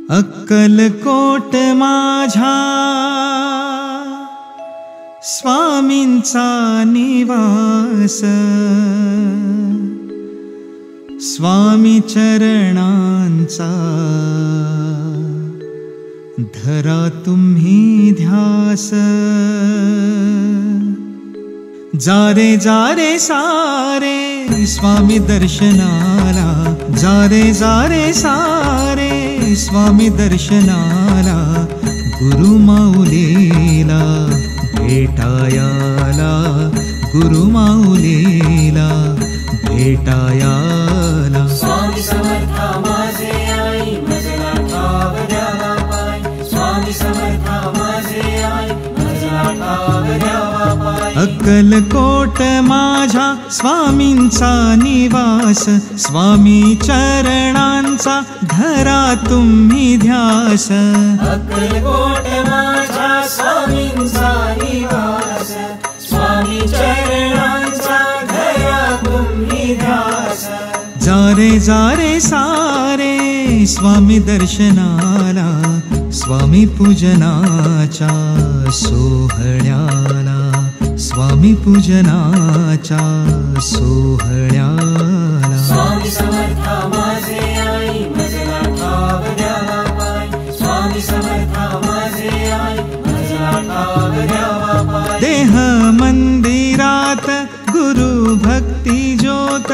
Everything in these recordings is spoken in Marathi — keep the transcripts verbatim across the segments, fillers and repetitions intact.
अक्कलकोट माझ्या स्वामींचा निवास, स्वामी चरणांचा धरा तुम्ही ध्यास। जारे जारे सारे स्वामी दर्शनाला, जारे जारे सारे स्वामी दर्शनाला, गुरु माऊलीला भेटायाला, गुरु माऊलीला भेटायाला। स्वामी समर्था माझे आई भजला ठाव द्यावा पाय, स्वामी समर्था माझे आई भजला ठाव द्यावा पाय। अक्कलकोट माझ्या स्वामींचा निवास, स्वामी चरणांचा धरा तुम्ही ध्यास। अक्कलकोट माझ्या स्वामींचा निवास, स्वामी चरणांचा धरा तुम्ही ध्यास। जारे जारे सारे स्वामी दर्शनाला, स्वामी पूजनाच्या सोहळ्याला, स्वामी पूजनाच्या सोहळ्याला। स्वामी समर्था माझे आई भजला ठाव द्यावा पाय, स्वामी समर्था माझे आई भजला ठाव द्यावा पाय। देह मंदिरात गुरु भक्ती ज्योत,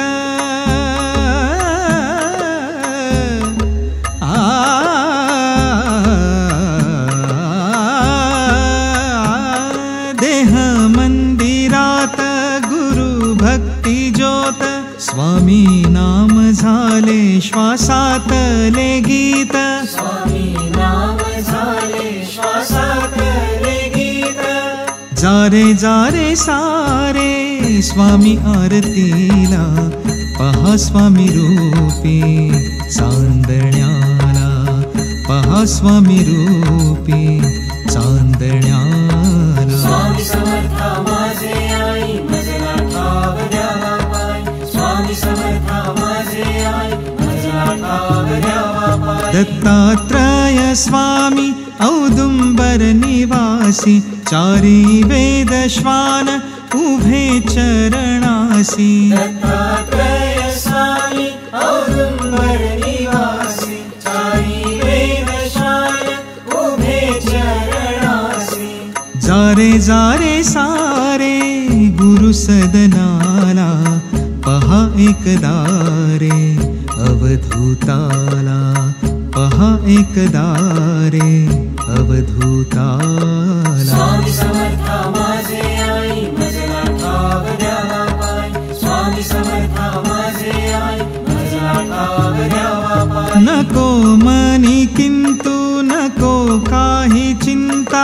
भक्ती ज्योत, स्वामी नाम झाले श्वासातले गीत, स्वामी नाम झाले श्वासातले गीत। जारे जारे सारे स्वामी आरतीला, पहा स्वामी रूपी चांदण्याला, पहा स्वामी रूपी चांदण्याला। स्वामी समर्था माझे आई भजला ठाव द्यावा पाय, स्वामी समर्था माझे आई भजला ठाव द्यावा पाय। दत्तात्रय स्वामी औदुंबर निवासी, चारी वेद श्वान उभे चरणासी। दत्तात्रय स्वामी औदुंबर निवासी, चारी वेद श्वान उभे चरणासी। जारे जारे सारे गुरु सदनाला, पहा एकदारे अवधूताला, पहा एकदारे अवधूताला। स्वामी समर्था माझे आई भजला ठाव द्यावा पाय, स्वामी समर्था माझे आई भजला ठाव द्यावा पाय। नको मनी किंतु नको काही चिंता,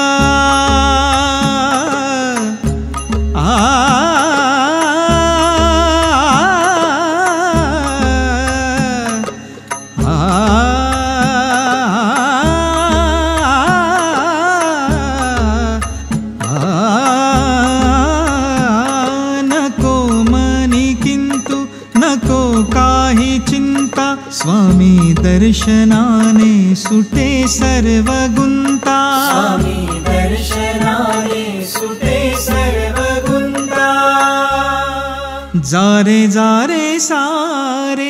काही चिंता, स्वामी दर्शनाने सुटे सर्व गुंता, स्वामी दर्शनाने सुटे सर्व गुंता। जारे जारे सारे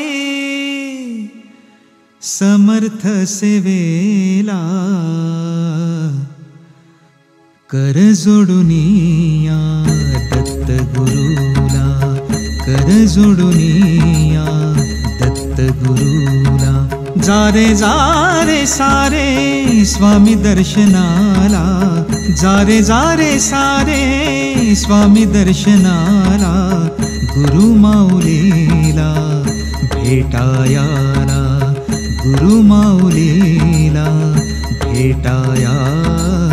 समर्थ सेवेला, कर जोडुनिया दत्त गुरुला, कर जोडुनिया दत्त गुरुला। जारे जारे सारे स्वामी दर्शनाला, जारे जारे सारे स्वामी दर्शनाला, गुरु माऊलीला भेटायाला, गुरु माऊलीला भेटायाला।